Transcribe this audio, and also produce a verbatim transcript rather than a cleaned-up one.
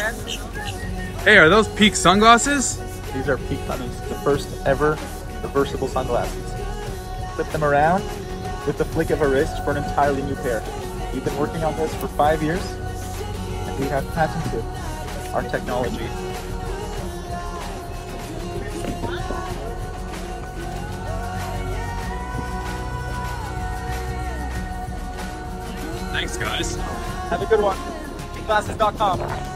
Hey, are those Peak sunglasses? These are Peak Honeys, the first ever reversible sunglasses. Flip them around with the flick of a wrist for an entirely new pair. We've been working on this for five years, and we have patented our technology. Thanks, guys. Have a good one. peak glasses dot com.